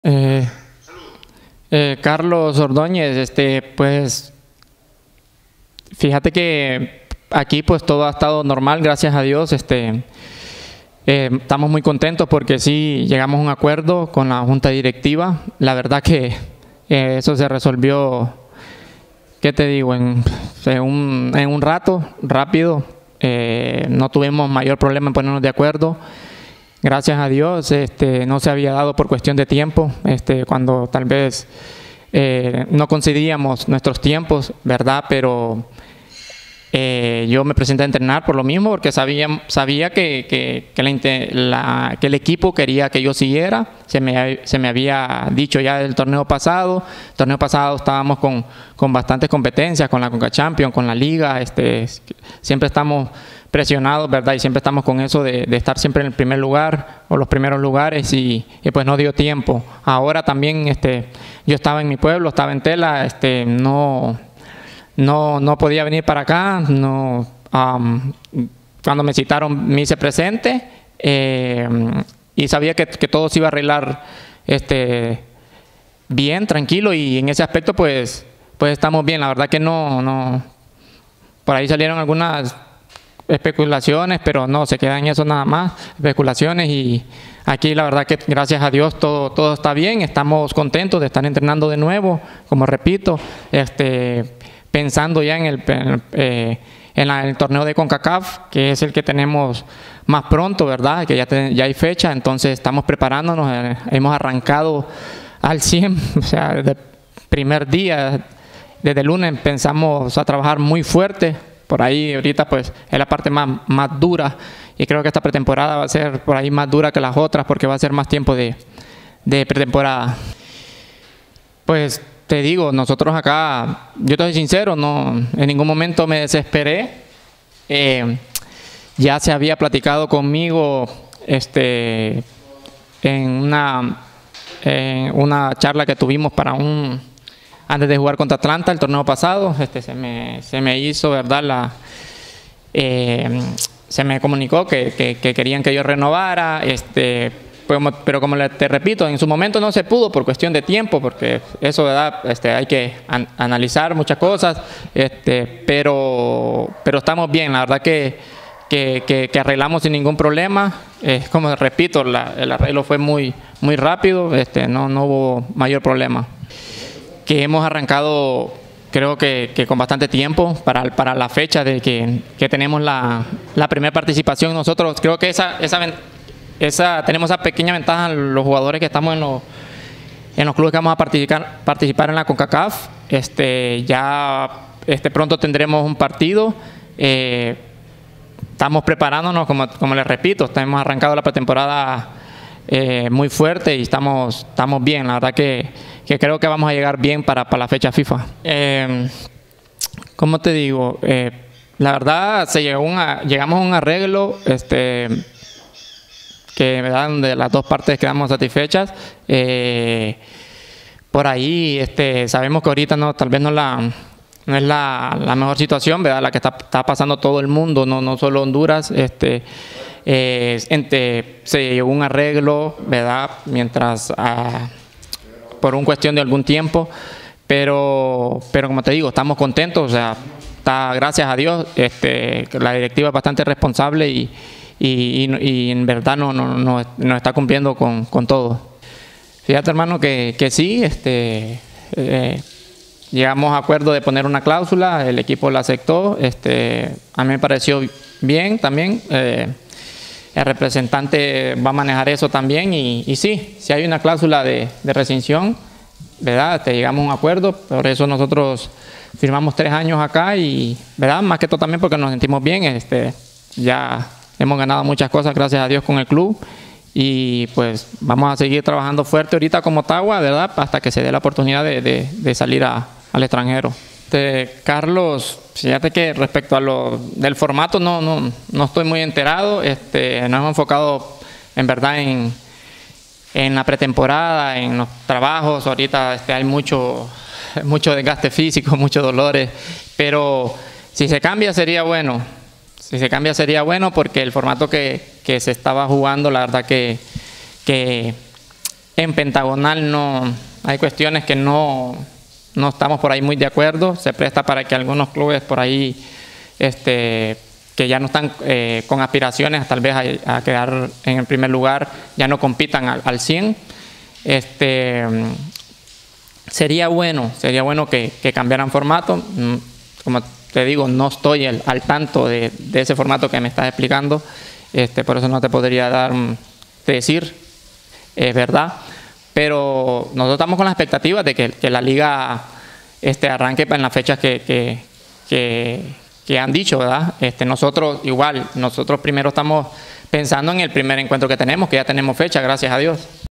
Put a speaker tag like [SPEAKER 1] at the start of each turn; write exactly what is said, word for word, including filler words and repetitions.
[SPEAKER 1] Eh, eh, Carlos Ordóñez, este, pues, fíjate que aquí pues todo ha estado normal, gracias a Dios. Este, eh, estamos muy contentos porque sí llegamos a un acuerdo con la junta directiva. La verdad que eh, eso se resolvió, ¿qué te digo? En, en, un, en un rato, rápido. Eh, no tuvimos mayor problema en ponernos de acuerdo. Gracias a Dios, este, no se había dado por cuestión de tiempo, este, cuando tal vez eh, no coincidíamos nuestros tiempos, ¿verdad? Pero eh, yo me presenté a entrenar por lo mismo, porque sabía, sabía que, que, que, la, la, que el equipo quería que yo siguiera. Se me, se me había dicho ya del torneo pasado. El torneo pasado estábamos con, con bastantes competencias, con la Conca Champions, con la Liga. Este, siempre estamos presionados, ¿verdad? Y siempre estamos con eso de, de estar siempre en el primer lugar o los primeros lugares y, y pues no dio tiempo. Ahora también este, yo estaba en mi pueblo, estaba en Tela, este, no, no, no podía venir para acá. No, um, cuando me citaron me hice presente eh, y sabía que, que todo se iba a arreglar este, bien, tranquilo, y en ese aspecto pues, pues estamos bien. La verdad que no, no, por ahí salieron algunas especulaciones, pero no, se quedan en eso nada más, especulaciones, y aquí la verdad que gracias a Dios todo, todo está bien. Estamos contentos de estar entrenando de nuevo, como repito, este, pensando ya en el, eh, en la, el torneo de CONCACAF, que es el que tenemos más pronto, ¿verdad? Que ya, te, ya hay fecha, entonces estamos preparándonos. Eh, hemos arrancado al cien, o sea, desde el primer día, desde el lunes empezamos a trabajar muy fuerte. Por ahí ahorita pues es la parte más, más dura, y creo que esta pretemporada va a ser por ahí más dura que las otras, porque va a ser más tiempo de, de pretemporada. Pues te digo, nosotros acá, yo te soy sincero, no, en ningún momento me desesperé. Eh, ya se había platicado conmigo este, en una, en una charla que tuvimos para un... antes de jugar contra Atlanta el torneo pasado. Este, se, me, se me hizo, ¿verdad? La, eh, se me comunicó que, que, que querían que yo renovara, este, pero, pero como te repito, en su momento no se pudo por cuestión de tiempo, porque eso, ¿verdad? Este, hay que an, analizar muchas cosas, este, pero, pero estamos bien. La verdad que, que, que, que arreglamos sin ningún problema. Eh, como repito, la, el arreglo fue muy, muy rápido, este, no, no hubo mayor problema. Que hemos arrancado, creo que, que con bastante tiempo para, para la fecha de que, que tenemos la, la primera participación. Nosotros creo que esa, esa, esa, tenemos esa pequeña ventaja los jugadores que estamos en los, en los clubes que vamos a participar, participar en la CONCACAF. Este, ya este, pronto tendremos un partido. Eh, estamos preparándonos, como, como les repito, hemos arrancado la pretemporada eh, muy fuerte y estamos, estamos bien. La verdad que que creo que vamos a llegar bien para, para la fecha FIFA. Eh, ¿Cómo te digo? Eh, la verdad, se llegó una, llegamos a un arreglo este, que, ¿verdad?, donde las dos partes quedamos satisfechas. Eh, por ahí este, sabemos que ahorita no, tal vez no, la, no es la, la mejor situación, ¿verdad?, la que está, está pasando todo el mundo, no, no solo Honduras. Este, eh, entre, se llegó un arreglo, ¿verdad?, mientras... Ah, por una cuestión de algún tiempo, pero, pero como te digo, estamos contentos. O sea, está, gracias a Dios, este, la directiva es bastante responsable y, y, y, y en verdad no, no, no, no está cumpliendo con, con todo. Fíjate, hermano, que, que sí, este, eh, llegamos a acuerdo de poner una cláusula, el equipo la aceptó, este, a mí me pareció bien también. Eh, El representante va a manejar eso también, y, y sí, si hay una cláusula de, de rescisión, ¿verdad? Te llegamos a un acuerdo, por eso nosotros firmamos tres años acá, y ¿verdad?, más que todo también porque nos sentimos bien. Este, ya hemos ganado muchas cosas, gracias a Dios, con el club, y pues vamos a seguir trabajando fuerte ahorita como Motagua, ¿verdad?, hasta que se dé la oportunidad de, de, de salir a, al extranjero. Este, Carlos, fíjate que respecto a lo del formato no, no, no estoy muy enterado. Este, nos hemos enfocado en verdad en, en la pretemporada, en los trabajos. Ahorita este, hay mucho, mucho desgaste físico, muchos dolores, pero si se cambia sería bueno. Si se cambia sería bueno, porque el formato que, que se estaba jugando, la verdad que, que En pentagonal no, hay cuestiones que no, no estamos por ahí muy de acuerdo. Se presta para que algunos clubes por ahí este, que ya no están eh, con aspiraciones tal vez a, a quedar en el primer lugar, ya no compitan al, al cien. Este, sería bueno, sería bueno que, que cambiaran formato. Como te digo, no estoy el, al tanto de, de ese formato que me estás explicando, este, por eso no te podría dar, decir, es verdad. Pero nosotros estamos con la expectativa de que, que la liga este, arranque en las fechas que, que, que, que han dicho, ¿verdad? Este, nosotros igual, nosotros primero estamos pensando en el primer encuentro que tenemos, que ya tenemos fecha, gracias a Dios.